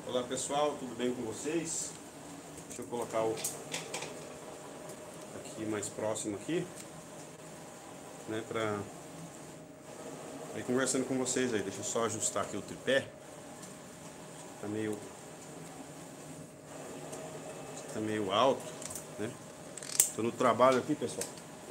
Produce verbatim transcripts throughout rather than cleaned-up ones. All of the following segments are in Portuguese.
Olá pessoal, tudo bem com vocês? Deixa eu colocar o aqui mais próximo aqui, né, para ir conversando com vocês aí. Deixa eu só ajustar aqui o tripé. Tá meio tá meio alto, né? Tô no trabalho aqui, pessoal.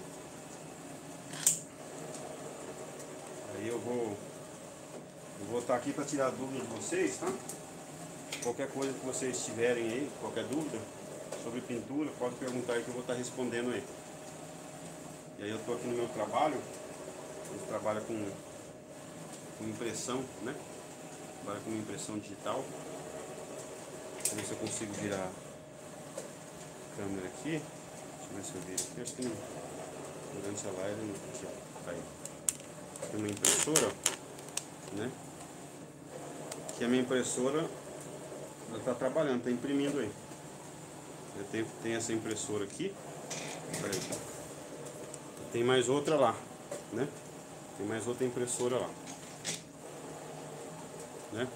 Aí eu vou eu vou estar aqui para tirar dúvidas de vocês, tá? Qualquer coisa que vocês tiverem aí, qualquer dúvida sobre pintura, pode perguntar aí que eu vou estar respondendo aí. E aí eu tô aqui no meu trabalho, a gente trabalha com, com impressão, né? Trabalha com impressão digital. Deixa eu ver se eu consigo virar a câmera aqui. Deixa eu ver se eu viro aqui. Acho que não. Durante a live não aqui, ó. Tá aí. Tem uma impressora, né? Que a minha impressora ela tá trabalhando, tá imprimindo aí. Eu tenho, tem essa impressora aqui. Peraí. Tem mais outra lá, né? Tem mais outra impressora lá, né?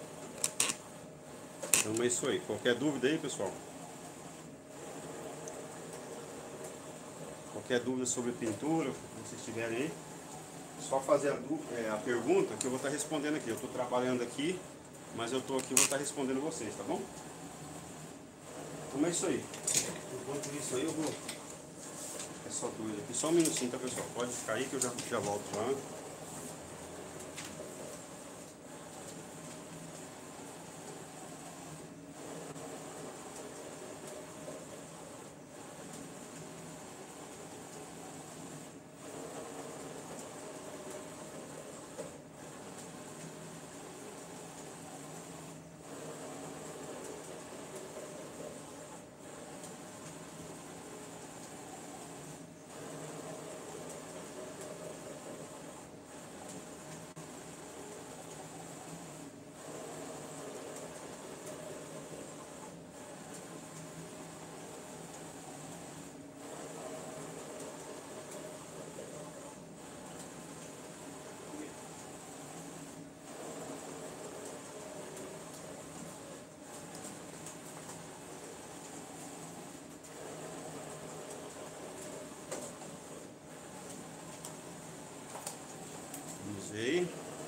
Então é isso aí. Qualquer dúvida aí, pessoal? Qualquer dúvida sobre pintura, se vocês tiverem aí, só fazer a, dúvida, é, a pergunta que eu vou estar respondendo aqui. Eu estou trabalhando aqui, mas eu estou aqui e vou estar respondendo vocês, tá bom? Então é isso aí. Enquanto isso aí eu vou... É só dúvida aqui. Só um minutinho, tá, pessoal? Pode ficar aí que eu já, já volto já. Aí.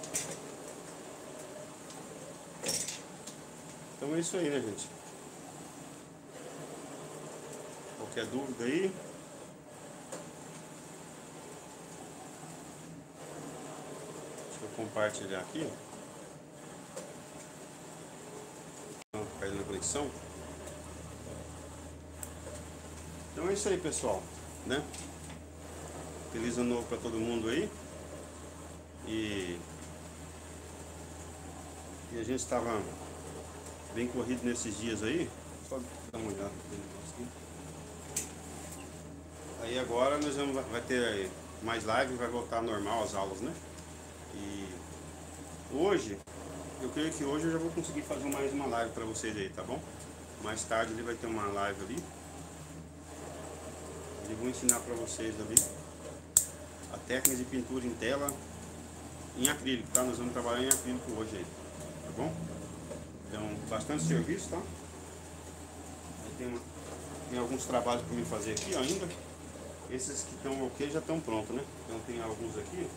Então é isso aí, né, gente? Qualquer dúvida aí? Deixa eu compartilhar aqui. Caiu na conexão. Então é isso aí, pessoal, né? Feliz ano novo para todo mundo aí. E, e a gente estava bem corrido nesses dias aí. Só dar uma olhada aqui. Aí agora nós vamos vai ter mais live, vai voltar normal as aulas, né? E hoje, eu creio que hoje eu já vou conseguir fazer mais uma live para vocês aí, tá bom? Mais tarde ele vai ter uma live ali. Eu vou ensinar para vocês ali a técnica de pintura em tela em acrílico, tá? Nós vamos trabalhar em acrílico hoje aí, tá bom? Então, bastante serviço, tá? Aí tem, uma, tem alguns trabalhos para mim fazer aqui ó, ainda. Esses que estão ok já estão prontos, né? Então tem alguns aqui.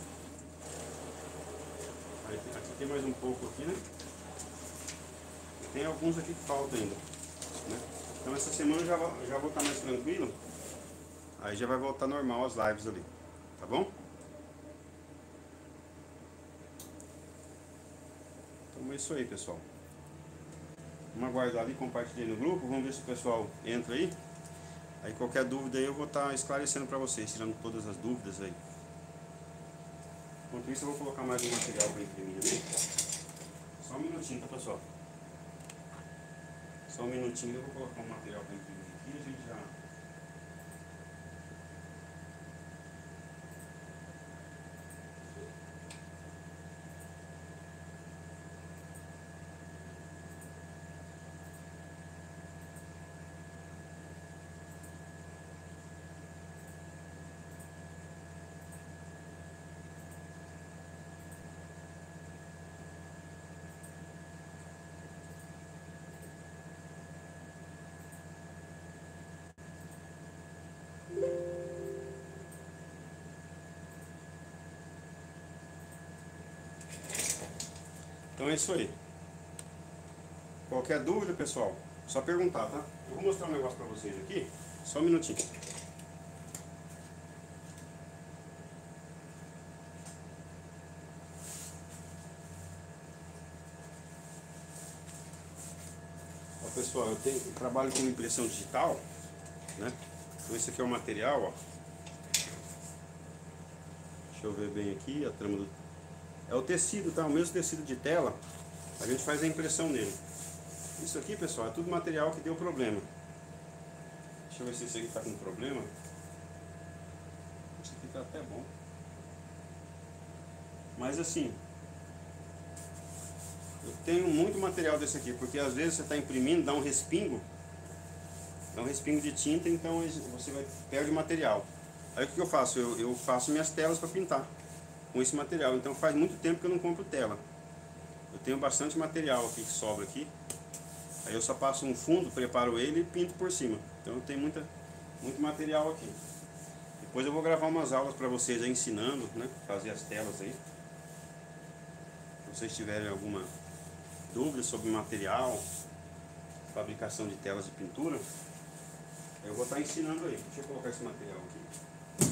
Aí, aqui tem mais um pouco aqui, né? Tem alguns aqui que faltam ainda, né? Então essa semana eu já, já vou estar mais tranquilo. Aí já vai voltar normal as lives ali, tá bom? Então é isso aí, pessoal. Vamos aguardar ali, compartilhei no grupo, vamos ver se o pessoal entra aí. Aí qualquer dúvida aí eu vou estar esclarecendo para vocês, tirando todas as dúvidas aí. Enquanto isso eu vou colocar mais um material para imprimir ali. Só um minutinho, tá, pessoal? Só um minutinho eu vou colocar um material para imprimir aqui e a gente já... Então é isso aí. Qualquer dúvida, pessoal, só perguntar, tá? Eu vou mostrar um negócio pra vocês aqui, só um minutinho. Ó, pessoal, eu, tenho, eu trabalho com impressão digital, né? Então esse aqui é o material, ó. Deixa eu ver bem aqui, a trama do... É o tecido, tá? O mesmo tecido de tela, a gente faz a impressão nele. Isso aqui, pessoal, é tudo material que deu problema. Deixa eu ver se esse aqui tá com problema. Esse aqui tá até bom. Mas assim, eu tenho muito material desse aqui, porque às vezes você está imprimindo, dá um respingo, dá um respingo de tinta, então você vai, perde o material. Aí o que eu faço? Eu, eu faço minhas telas para pintar com esse material. Então faz muito tempo que eu não compro tela. Eu tenho bastante material aqui que sobra aqui. Aí eu só passo um fundo, preparo ele e pinto por cima. Então eu tenho muita, muito material aqui. Depois eu vou gravar umas aulas para vocês aí ensinando, né? Fazer as telas aí. Se vocês tiverem alguma dúvida sobre material, fabricação de telas de pintura, eu vou estar ensinando aí. Deixa eu colocar esse material aqui.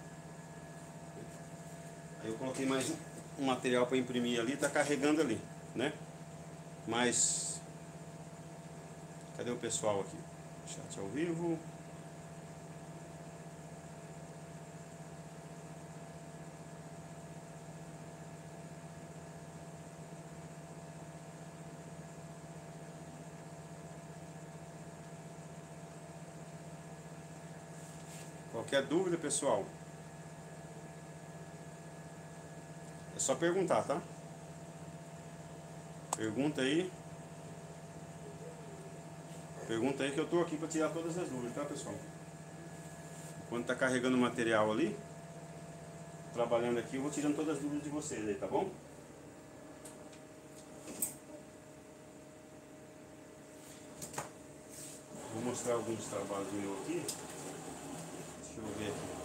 Aí eu coloquei mais um material para imprimir ali, está carregando ali, né? Mas cadê o pessoal aqui? Chat ao vivo. Qualquer dúvida, pessoal, é só perguntar, tá? Pergunta aí. Pergunta aí que eu tô aqui para tirar todas as dúvidas, tá, pessoal? Quando tá carregando o material ali, trabalhando aqui, eu vou tirando todas as dúvidas de vocês aí, tá bom? Vou mostrar alguns trabalhos meus aqui. Deixa eu ver aqui.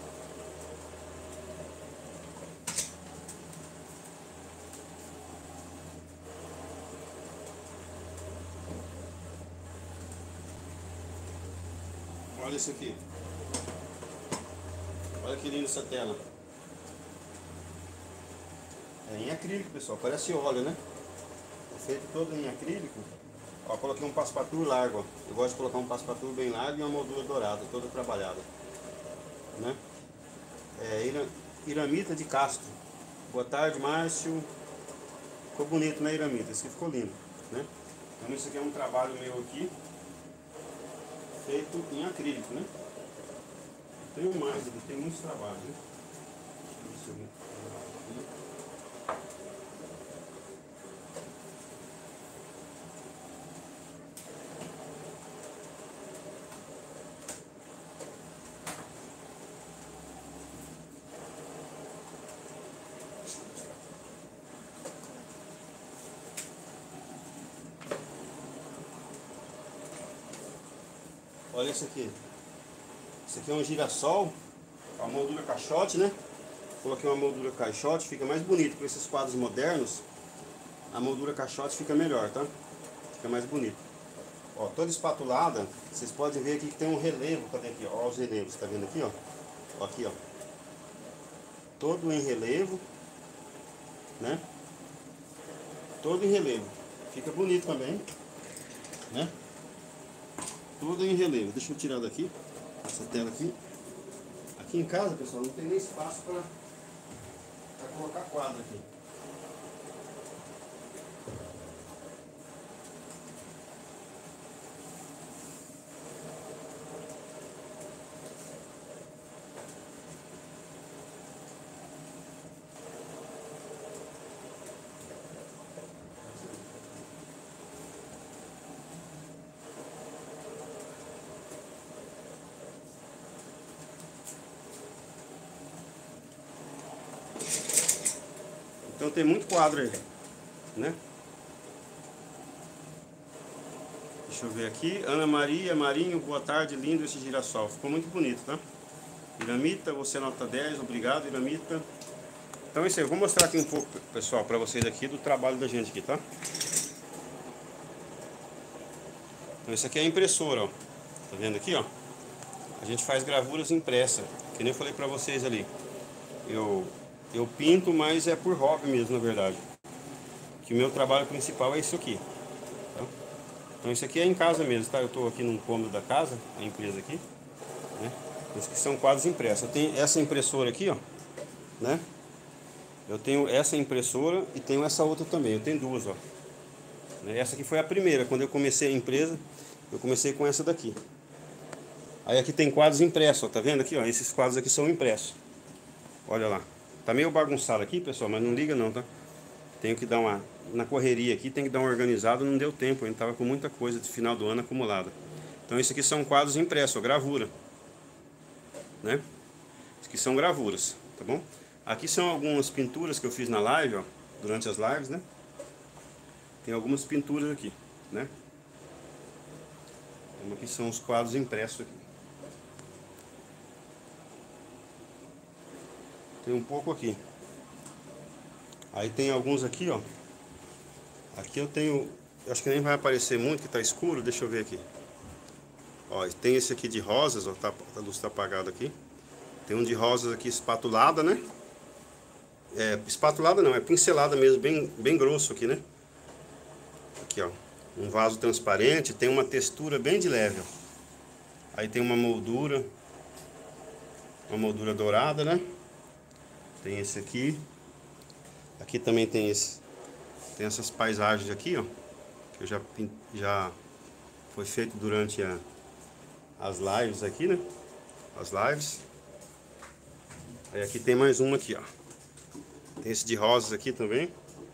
Olha isso aqui. Olha que lindo essa tela. É em acrílico, pessoal. Parece óleo, né? É feito todo em acrílico. Ó, coloquei um passepartout largo. Ó. Eu gosto de colocar um passepartout bem largo e uma moldura dourada, toda trabalhada, né? É ira, iramita de Castro. Boa tarde, Márcio. Ficou bonito, né, iramita? Isso aqui ficou lindo, né? Então isso aqui é um trabalho meu aqui, feito em acrílico, né? Tenho mais aqui, tem muitos trabalhos, né? Deixa eu ver. Olha isso aqui. Isso aqui é um girassol, a moldura caixote, né? Coloquei uma moldura caixote, fica mais bonito. Com esses quadros modernos, a moldura caixote fica melhor, tá? Fica mais bonito. Ó, toda espatulada, vocês podem ver aqui que tem um relevo. Cadê aqui? Ó, os relevos, tá vendo aqui, ó? Ó, aqui, ó. Todo em relevo, né? Todo em relevo. Fica bonito também, né? Todo em relevo. Deixa eu tirar daqui essa tela aqui. Aqui em casa, pessoal, não tem nem espaço para colocar quadro aqui. Então tem muito quadro aí, né? Deixa eu ver aqui. Ana Maria Marinho, boa tarde, lindo esse girassol. Ficou muito bonito, tá? Iramita, você nota dez, obrigado, Iramita. Então é isso aí, eu vou mostrar aqui um pouco, pessoal, para vocês aqui do trabalho da gente aqui, tá? Então isso aqui é a impressora, ó. Tá vendo aqui, ó? A gente faz gravuras impressas, que nem eu falei para vocês ali. Eu, eu pinto, mas é por hobby mesmo, na verdade. Que o meu trabalho principal é isso aqui. Tá? Então isso aqui é em casa mesmo, tá? Eu estou aqui num cômodo da casa, a empresa aqui, né? Esses que são quadros impressos. Eu tenho essa impressora aqui, ó, né? Eu tenho essa impressora e tenho essa outra também. Eu tenho duas, ó. Essa aqui foi a primeira. Quando eu comecei a empresa, eu comecei com essa daqui. Aí aqui tem quadros impressos, ó. Tá vendo aqui, ó? Esses quadros aqui são impressos. Olha lá. Tá meio bagunçado aqui, pessoal, mas não liga não, tá? Tenho que dar uma... Na correria aqui, tem que dar uma organizada. Não deu tempo, a gente tava com muita coisa de final do ano acumulada. Então isso aqui são quadros impressos, ó, gravura, né? Isso aqui são gravuras, tá bom? Aqui são algumas pinturas que eu fiz na live, ó, durante as lives, né? Tem algumas pinturas aqui, né? Então, aqui são os quadros impressos aqui. Tem um pouco aqui. Aí tem alguns aqui, ó. Aqui eu tenho, acho que nem vai aparecer muito, que tá escuro, deixa eu ver aqui. Ó, tem esse aqui de rosas, ó, tá, a luz tá apagada aqui. Tem um de rosas aqui espatulada, né? É, espatulada não, é pincelada mesmo, bem, bem grosso aqui, né? Aqui, ó, um vaso transparente, tem uma textura bem de leve, ó. Aí tem uma moldura, uma moldura dourada, né? Tem esse aqui. Aqui também tem esse, tem essas paisagens aqui, ó, que eu já já foi feito durante a, as lives aqui, né? As lives. Aí aqui tem mais uma aqui, ó. Tem esse de rosas aqui também.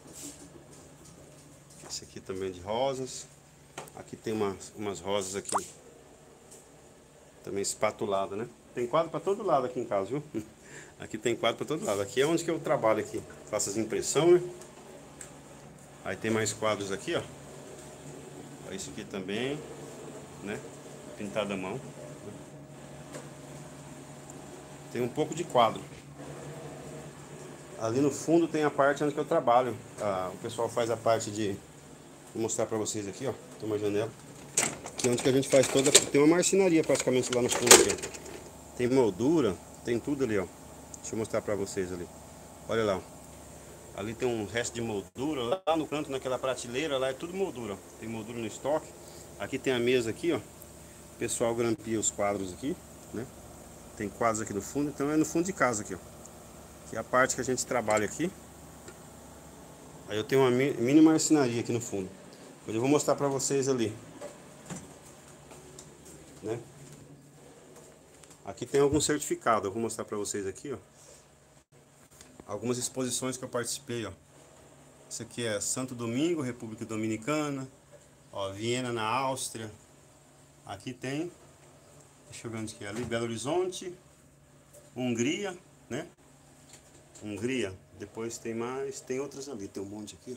Esse aqui também de rosas. Aqui tem umas, umas rosas aqui. Também espatulada, né? Tem quadro para todo lado aqui em casa, viu? Aqui tem quadro para todo lado. Aqui é onde que eu trabalho aqui. Faço as impressões, né? Aí tem mais quadros aqui, ó. Esse aqui também, né? Pintado à mão. Tem um pouco de quadro. Ali no fundo tem a parte onde que eu trabalho. Ah, o pessoal faz a parte de... Vou mostrar pra vocês aqui, ó. Tem uma janela. Aqui é onde que a gente faz toda... Tem uma marcenaria praticamente lá no fundo aqui. Tem moldura, tem tudo ali, ó. Deixa eu mostrar pra vocês ali. Olha lá, ó. Ali tem um resto de moldura. Lá no canto, naquela prateleira, lá é tudo moldura, ó. Tem moldura no estoque. Aqui tem a mesa aqui, ó. O pessoal grampia os quadros aqui, né? Tem quadros aqui no fundo, então é no fundo de casa aqui, ó. Que é a parte que a gente trabalha aqui. Aí eu tenho uma mini marcenaria aqui no fundo. Eu vou mostrar pra vocês ali, né? Aqui tem algum certificado. Eu vou mostrar pra vocês aqui, ó. Algumas exposições que eu participei, ó. Isso aqui é Santo Domingo, República Dominicana. Ó, Viena, na Áustria. Aqui tem... Deixa eu ver onde que é ali. Belo Horizonte. Hungria, né? Hungria. Depois tem mais, tem outras ali, tem um monte aqui,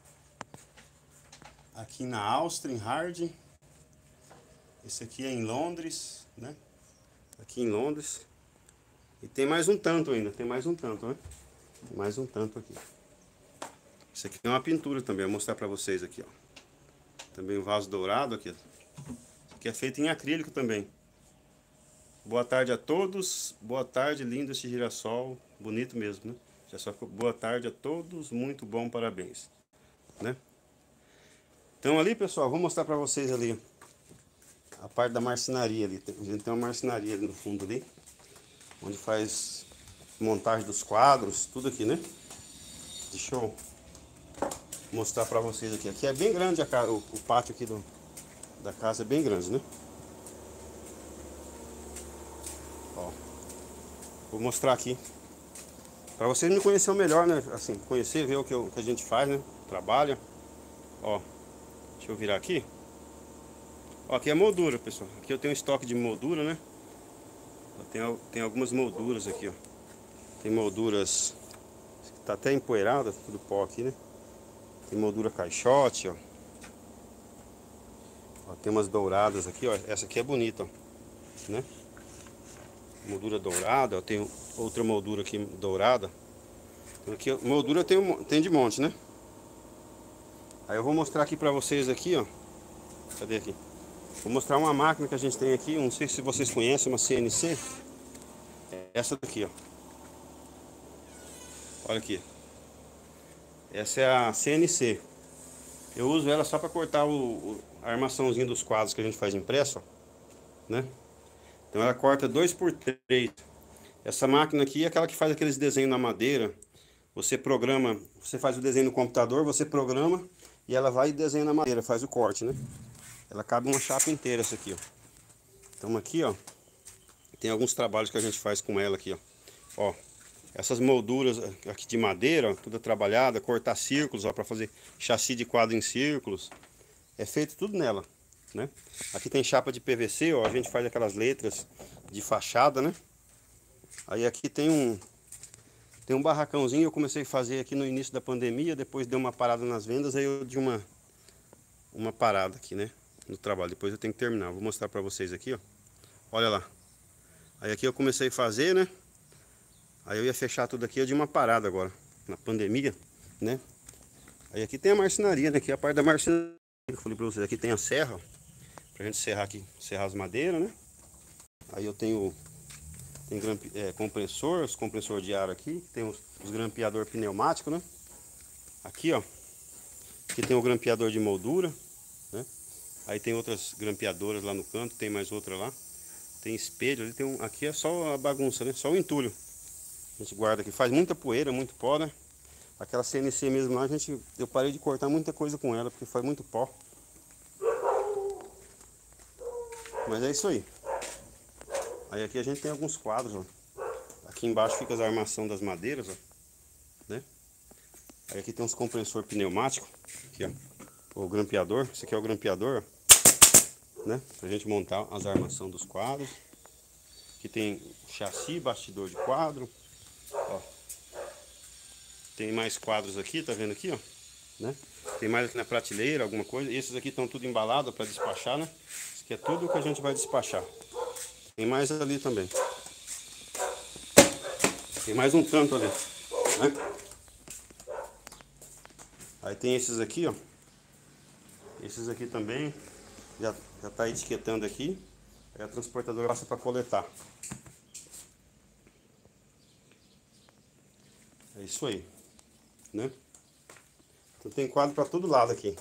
ó. Aqui na Áustria, em Hard. Esse aqui é em Londres, né? Aqui em Londres. E tem mais um tanto ainda, tem mais um tanto, né? Tem mais um tanto aqui. Isso aqui é uma pintura também, vou mostrar pra vocês aqui, ó. Também um vaso dourado aqui. Isso aqui é feito em acrílico também. Boa tarde a todos. Boa tarde, lindo esse girassol. Bonito mesmo, né? Já só ficou boa tarde a todos, muito bom, parabéns, né? Então ali, pessoal, vou mostrar pra vocês ali a parte da marcenaria ali. A gente tem uma marcenaria ali no fundo ali, onde faz montagem dos quadros, tudo aqui, né? Deixa eu mostrar pra vocês aqui. Aqui é bem grande a casa, o, o pátio aqui do, da casa é bem grande, né? Ó, vou mostrar aqui para vocês me conhecerem melhor, né? Assim, conhecer, ver o que, eu, que a gente faz, né? Trabalha. Ó, deixa eu virar aqui. Ó, aqui é moldura, pessoal. Aqui eu tenho um estoque de moldura, né? Tem, tem algumas molduras aqui, ó. Tem molduras... Tá até empoeirada, tudo pó aqui, né? Tem moldura caixote, ó. Ó, tem umas douradas aqui, ó. Essa aqui é bonita, ó, né? Moldura dourada, ó. Tem outra moldura aqui dourada. Aqui, ó, moldura tem, um, tem de monte, né? Aí eu vou mostrar aqui pra vocês aqui, ó. Cadê aqui? Vou mostrar uma máquina que a gente tem aqui, não sei se vocês conhecem, uma C N C. É essa daqui, ó. Olha aqui. Essa é a C N C. Eu uso ela só para cortar o, o, a armaçãozinha dos quadros que a gente faz impresso, ó, né? Então ela corta dois por três. Essa máquina aqui é aquela que faz aqueles desenhos na madeira. Você programa, você faz o desenho no computador, você programa e ela vai e desenha na madeira, faz o corte, né? Ela cabe uma chapa inteira essa aqui, ó. Então aqui, ó, tem alguns trabalhos que a gente faz com ela aqui, ó. Ó, essas molduras aqui de madeira, ó, toda trabalhada, cortar círculos, ó, para fazer chassi de quadro em círculos. É feito tudo nela, né? Aqui tem chapa de P V C, ó, a gente faz aquelas letras de fachada, né? Aí aqui tem um tem um barracãozinho, eu comecei a fazer aqui no início da pandemia, depois deu uma parada nas vendas, aí eu dei uma uma parada aqui, né, no trabalho. Depois eu tenho que terminar. Vou mostrar para vocês aqui, ó. Olha lá. Aí aqui eu comecei a fazer, né? Aí eu ia fechar tudo aqui, eu dei uma parada agora, na pandemia, né? Aí aqui tem a marcenaria, né? Aqui é a parte da marcenaria. Eu falei pra vocês, aqui tem a serra, ó, pra gente serrar aqui, serrar as madeiras, né? Aí eu tenho, tem grampe, é, compressor, os compressor de ar aqui, tem os, os grampeador pneumático, né? Aqui, ó, aqui tem o grampeador de moldura, né? Aí tem outras grampeadoras lá no canto, tem mais outra lá. Tem espelho, ali tem um, aqui é só a bagunça, né? Só o entulho. A gente guarda aqui, faz muita poeira, muito pó, né? Aquela C N C mesmo lá, a gente, eu parei de cortar muita coisa com ela, porque faz muito pó. Mas é isso aí. Aí aqui a gente tem alguns quadros, ó. Aqui embaixo fica as armação das madeiras, ó, né? Aí aqui tem uns compressor pneumático, aqui, ó, o grampeador. Esse aqui é o grampeador, ó, né? Pra gente montar as armação dos quadros. Aqui tem chassi, bastidor de quadro, ó. Tem mais quadros aqui, tá vendo aqui, ó, né? Tem mais aqui na prateleira, alguma coisa. Esses aqui estão tudo embalado para despachar, né? Isso aqui é tudo que a gente vai despachar. Tem mais ali também. Tem mais um tanto ali, né? Aí tem esses aqui, ó. Esses aqui também. Já, já tá etiquetando aqui. Aí a transportadora passa para coletar. É isso aí, né? Então tem quadro para todo lado aqui.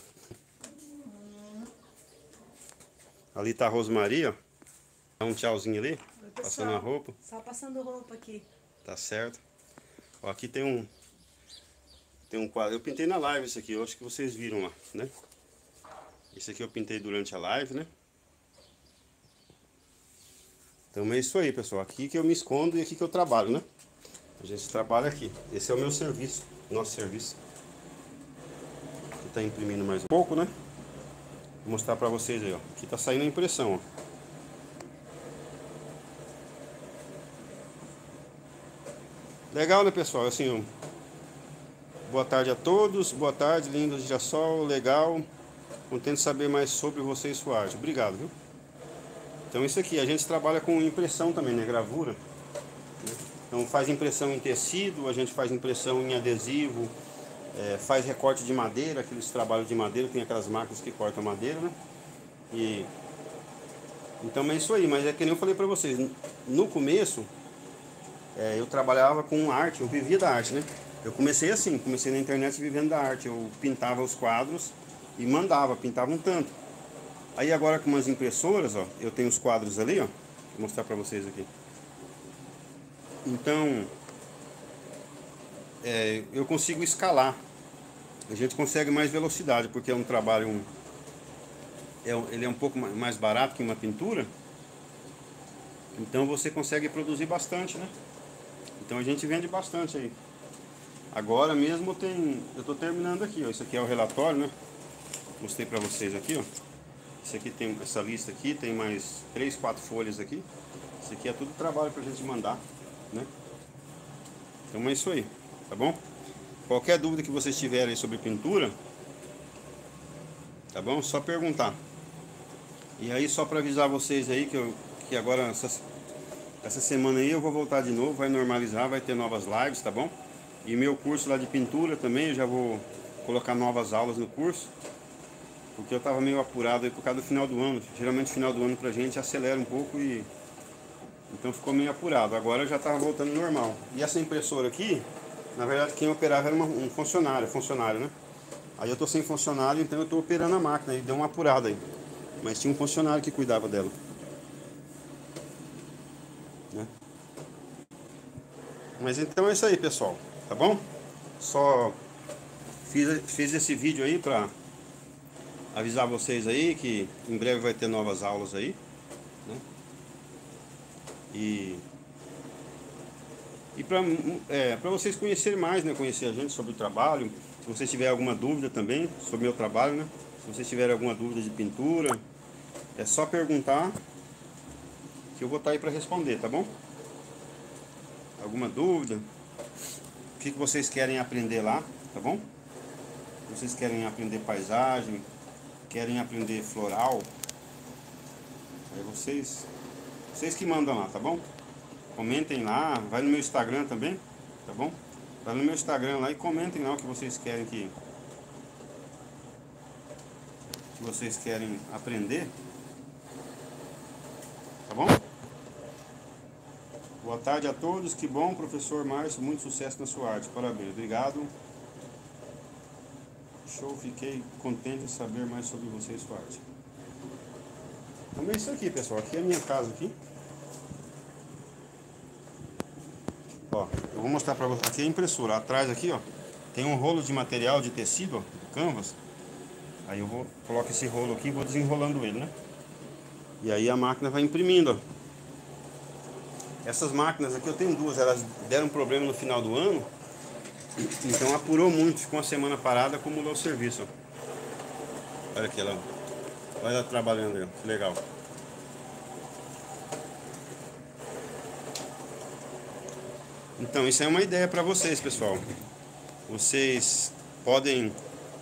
Ali tá a Rosmaria, ó. Dá um tchauzinho ali. Oi, pessoal, passando a roupa. Só passando roupa aqui. Tá certo. Ó, aqui tem um tem um quadro. Eu pintei na live isso aqui, eu acho que vocês viram lá, né? Esse aqui eu pintei durante a live, né? Então é isso aí, pessoal. Aqui que eu me escondo e aqui que eu trabalho, né? A gente trabalha aqui. Esse é o meu serviço, nosso serviço. Aqui tá imprimindo mais um pouco, né? Vou mostrar pra vocês aí, ó. Aqui tá saindo a impressão, ó. Legal, né, pessoal? Assim, ó, boa tarde a todos. Boa tarde, lindo girassol. Legal. Contente de saber mais sobre você e sua arte. Obrigado, viu? Então isso aqui, a gente trabalha com impressão também, né? Gravura. Então faz impressão em tecido, a gente faz impressão em adesivo, é, faz recorte de madeira, aqueles trabalhos de madeira, tem aquelas máquinas que cortam madeira, né? E então é isso aí, mas é que nem eu falei pra vocês, no começo é, eu trabalhava com arte, eu vivia da arte, né? Eu comecei assim, comecei na internet vivendo da arte, eu pintava os quadros e mandava, pintava um tanto. Aí agora com umas impressoras, ó, eu tenho os quadros ali, ó, vou mostrar pra vocês aqui. Então, é, eu consigo escalar. A gente consegue mais velocidade, porque é um trabalho, um, é, ele é um pouco mais barato que uma pintura. Então você consegue produzir bastante, né? Então a gente vende bastante aí. Agora mesmo tem, eu estou terminando aqui, ó. Isso aqui é o relatório, né? Mostrei para vocês aqui, ó. Isso aqui tem essa lista aqui, tem mais três, quatro folhas aqui. Isso aqui é tudo trabalho para a gente mandar, né? Então é isso aí, tá bom? Qualquer dúvida que vocês tiverem sobre pintura, tá bom? Só perguntar. E aí só para avisar vocês aí que, eu, que agora essa, essa semana aí eu vou voltar de novo, vai normalizar, vai ter novas lives, tá bom? E meu curso lá de pintura também, eu já vou colocar novas aulas no curso. Porque eu estava meio apurado aí por causa do final do ano. Geralmente o final do ano pra gente acelera um pouco e... Então ficou meio apurado. Agora já estava voltando normal. E essa impressora aqui, na verdade quem operava era uma, um funcionário, funcionário, né? Aí eu tô sem funcionário, então eu tô operando a máquina e deu uma apurada aí. Mas tinha um funcionário que cuidava dela, né? Mas então é isso aí, pessoal, tá bom? Só fiz, fiz esse vídeo aí pra avisar vocês aí que em breve vai ter novas aulas aí, né? E, e para é, para vocês conhecerem mais, né? Conhecer a gente sobre o trabalho. Se vocês tiverem alguma dúvida também sobre o meu trabalho, né? Se vocês tiverem alguma dúvida de pintura, é só perguntar que eu vou estar aí para responder, tá bom? Alguma dúvida? O que, que vocês querem aprender lá, tá bom? Vocês querem aprender paisagem, querem aprender floral, aí vocês, vocês que mandam lá, tá bom? Comentem lá, vai no meu Instagram também, tá bom? Vai no meu Instagram lá e comentem lá o que vocês querem que, que vocês querem aprender, tá bom? Boa tarde a todos, que bom, professor Márcio, muito sucesso na sua arte, parabéns, obrigado. Show, fiquei contente de saber mais sobre você e sua arte. Então é isso aqui, pessoal, aqui é a minha casa aqui. Ó, eu vou mostrar pra vocês, aqui é a impressora, atrás aqui, ó, tem um rolo de material de tecido, ó, canvas. Aí eu vou, coloco esse rolo aqui e vou desenrolando ele, né? E aí a máquina vai imprimindo, ó. Essas máquinas aqui eu tenho duas, elas deram problema no final do ano. Então apurou muito, ficou uma semana parada, acumulou o serviço. Olha aqui, ela, olha ela trabalhando aí, que legal. Então isso é uma ideia para vocês, pessoal. Vocês podem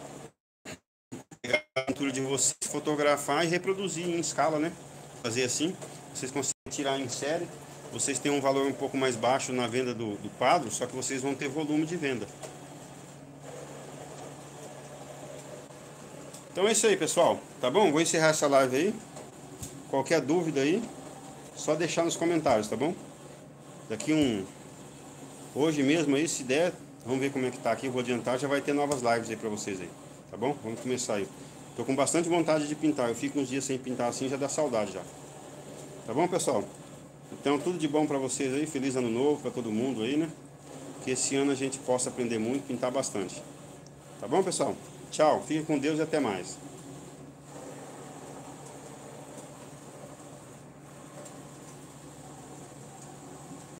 pegar a pintura de vocês, fotografar e reproduzir em escala, né? Fazer assim, vocês conseguem tirar em série. Vocês têm um valor um pouco mais baixo na venda do, do quadro, só que vocês vão ter volume de venda. Então é isso aí, pessoal, tá bom? Vou encerrar essa live aí. Qualquer dúvida aí, só deixar nos comentários, tá bom? Daqui um... Hoje mesmo aí, se der, vamos ver como é que tá aqui, eu vou adiantar, já vai ter novas lives aí pra vocês aí, tá bom? Vamos começar aí. Tô com bastante vontade de pintar, eu fico uns dias sem pintar assim, já dá saudade já. Tá bom, pessoal? Então, tudo de bom pra vocês aí, feliz ano novo pra todo mundo aí, né? Que esse ano a gente possa aprender muito, pintar bastante. Tá bom, pessoal? Tchau, fiquem com Deus e até mais.